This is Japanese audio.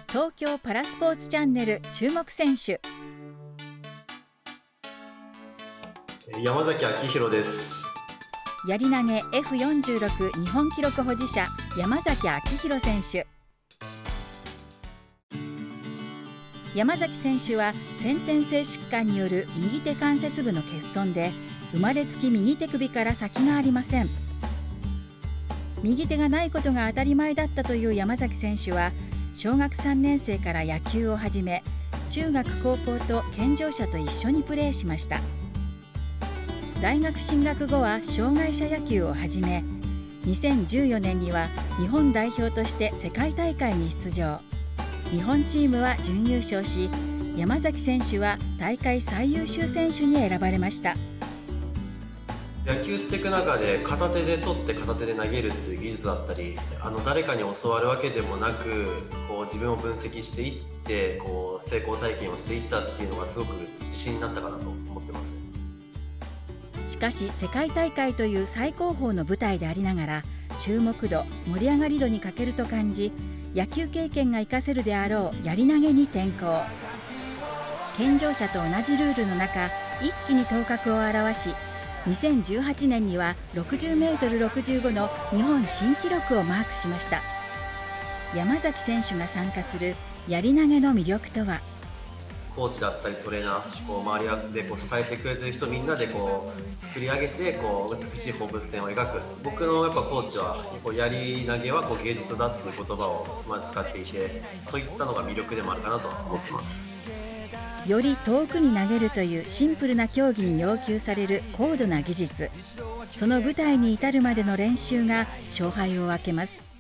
東京パラスポーツチャンネル注目選手。 山崎昭弘です。 やり投げ F46 日本記録保持者山崎昭弘選手。山崎選手は先天性疾患による右手関節部の欠損で生まれつき右手首から先がありません。右手がないことが当たり前だったという山崎選手は小学3年生から野球を始め、中学高校と健常者と一緒にプレーしました。大学進学後は障害者野球を始め、2014年には日本代表として世界大会に出場。日本チームは準優勝し、山崎選手は大会最優秀選手に選ばれました。 野球していく中で片手で取って片手で投げるっていう技術だったり、誰かに教わるわけでもなく自分を分析していって成功体験をしていったっていうのがすごく自信になったかなと思ってます。 しかし世界大会という最高峰の舞台でありながら、注目度盛り上がり度に欠けると感じ、野球経験が活かせるであろうやり投げに転向。健常者と同じルールの中、一気に頭角を現し、2018年には 60m65 の日本新記録をマークしました。山崎選手が参加するやり投げの魅力とは。 コーチだったりトレーナー、周りで支えてくれてる人みんなで作り上げて美しい放物線を描く。僕のやっぱコーチはやり投げは芸術だっていう言葉を使っていて、そういったのが魅力でもあるかなと思ってます。 より遠くに投げるというシンプルな競技に要求される高度な技術、その舞台に至るまでの練習が勝敗を分けます。